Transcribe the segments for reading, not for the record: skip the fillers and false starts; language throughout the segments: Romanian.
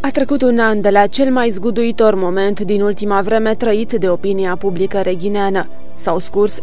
A trecut un an de la cel mai zguduitor moment din ultima vreme trăit de opinia publică reghineană. S-au scurs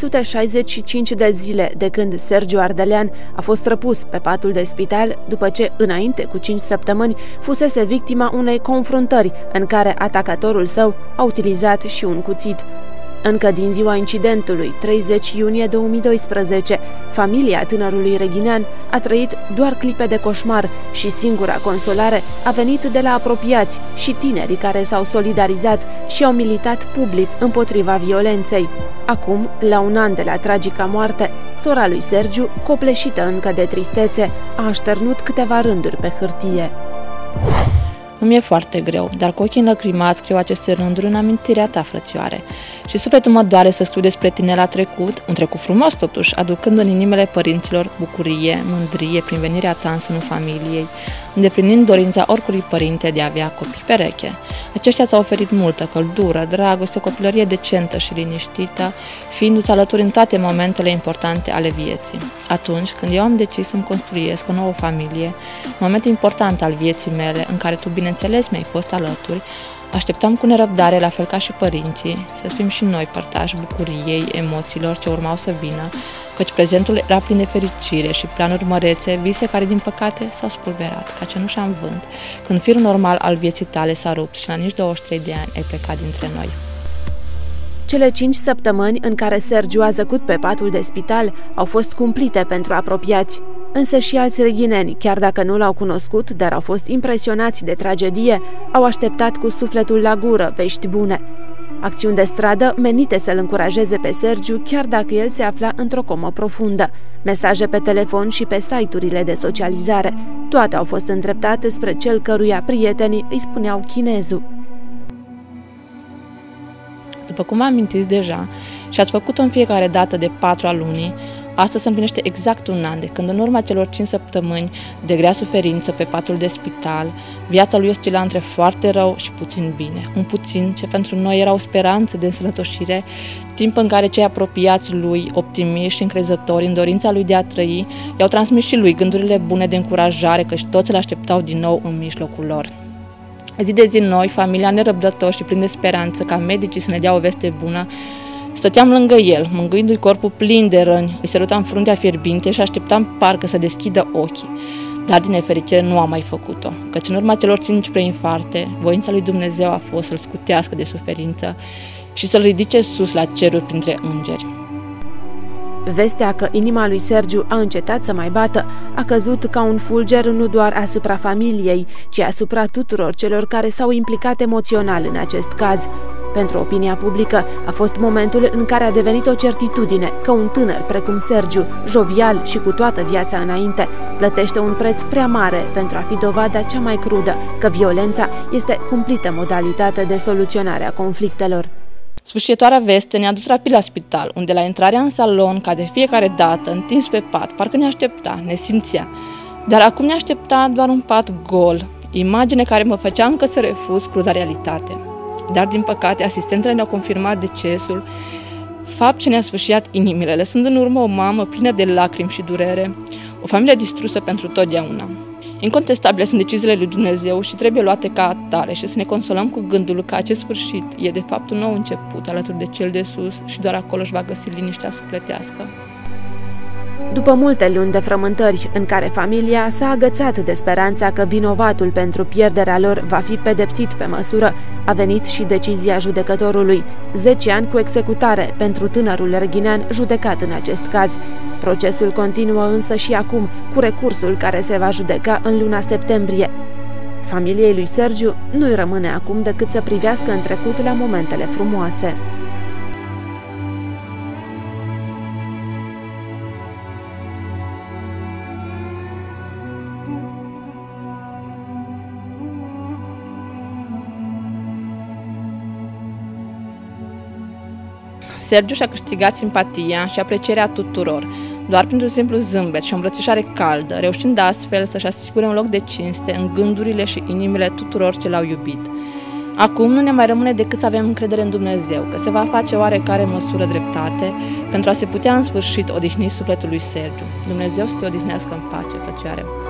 365 de zile de când Sergiu Ardelean a fost răpus pe patul de spital după ce, înainte cu 5 săptămâni, fusese victima unei confruntări în care atacatorul său a utilizat și un cuțit. Încă din ziua incidentului, 30 iunie 2012, familia tânărului reghinean a trăit doar clipe de coșmar și singura consolare a venit de la apropiați și tinerii care s-au solidarizat și au militat public împotriva violenței. Acum, la un an de la tragica moarte, sora lui Sergiu, copleșită încă de tristețe, a așternut câteva rânduri pe hârtie. Îmi e foarte greu, dar cu ochii înlăcrimați scriu aceste rânduri în amintirea ta, frățioare. Și sufletul mă doare să scriu despre tine la trecut, un trecut frumos totuși, aducând în inimile părinților bucurie, mândrie prin venirea ta în sânul familiei, îndeplinind dorința oricărui părinte de a avea copii pereche. Aceștia ți-au oferit multă căldură, dragoste, o copilărie decentă și liniștită, fiindu-ți alături în toate momentele importante ale vieții. Atunci când eu am decis să-mi construiesc o nouă familie, moment important al vieții mele, în care tu, bineînțeles, mi-ai fost alături, așteptam cu nerăbdare, la fel ca și părinții, să fim și noi părtași bucuriei, emoțiilor ce urmau să vină, căci prezentul era plin de fericire și planuri mărețe, vise care, din păcate, s-au spulberat, ca cenușa în vânt, când firul normal al vieții tale s-a rupt și la nici 23 de ani ai plecat dintre noi. Cele 5 săptămâni în care Sergiu a zăcut pe patul de spital au fost cumplite pentru apropiați. Însă și alți reghineni, chiar dacă nu l-au cunoscut, dar au fost impresionați de tragedie, au așteptat cu sufletul la gură vești bune. Acțiuni de stradă menite să-l încurajeze pe Sergiu, chiar dacă el se afla într-o comă profundă. Mesaje pe telefon și pe site-urile de socializare. Toate au fost îndreptate spre cel căruia prietenii îi spuneau chinezul. După cum am amintit deja și ați făcut-o în fiecare dată de 4-a lunii, astăzi se împlinește exact un an de când, în urma celor 5 săptămâni de grea suferință pe patul de spital, viața lui oscila între foarte rău și puțin bine. Un puțin ce pentru noi era o speranță de însănătoșire, timp în care cei apropiați lui, optimiști și încrezători în dorința lui de a trăi, i-au transmis și lui gândurile bune de încurajare, căci toți îl așteptau din nou în mijlocul lor. Zi de zi noi, familia nerăbdători și plin de speranță ca medicii să ne dea o veste bună, stăteam lângă el, mângâindu-i corpul plin de răni, îi sărutam fruntea fierbinte și așteptam parcă să deschidă ochii. Dar din nefericire nu am mai făcut-o, căci în urma celor 5 preinfarte, voința lui Dumnezeu a fost să-l scutească de suferință și să-l ridice sus la ceruri printre îngeri. Vestea că inima lui Sergiu a încetat să mai bată a căzut ca un fulger nu doar asupra familiei, ci asupra tuturor celor care s-au implicat emoțional în acest caz. Pentru opinia publică a fost momentul în care a devenit o certitudine că un tânăr precum Sergiu, jovial și cu toată viața înainte, plătește un preț prea mare pentru a fi dovada cea mai crudă că violența este cumplită modalitate de soluționare a conflictelor. Sfârșitoarea veste ne-a dus rapid la spital, unde la intrarea în salon, ca de fiecare dată, întins pe pat, parcă ne aștepta, ne simțea. Dar acum ne aștepta doar un pat gol, imagine care mă făcea încă să refuz cruda realitate. Dar, din păcate, asistentele ne-au confirmat decesul, fapt ce ne-a sfâșiat inimile, lăsând în urmă o mamă plină de lacrimi și durere, o familie distrusă pentru totdeauna. Incontestabile sunt deciziile lui Dumnezeu și trebuie luate ca atare și să ne consolăm cu gândul că acest sfârșit e de fapt un nou început alături de cel de sus și doar acolo își va găsi liniștea sufletească. După multe luni de frământări în care familia s-a agățat de speranța că vinovatul pentru pierderea lor va fi pedepsit pe măsură, a venit și decizia judecătorului. 10 ani cu executare pentru tânărul reghinean judecat în acest caz. Procesul continuă însă și acum, cu recursul care se va judeca în luna septembrie. Familiei lui Sergiu nu-i rămâne acum decât să privească în trecut la momentele frumoase. Sergiu și-a câștigat simpatia și aprecierea tuturor, doar printr-un simplu zâmbet și o îmbrățișare caldă, reușind astfel să-și asigure un loc de cinste în gândurile și inimile tuturor ce l-au iubit. Acum nu ne mai rămâne decât să avem încredere în Dumnezeu, că se va face oarecare măsură dreptate pentru a se putea în sfârșit odihni sufletul lui Sergiu. Dumnezeu să te odihnească în pace, frățioare.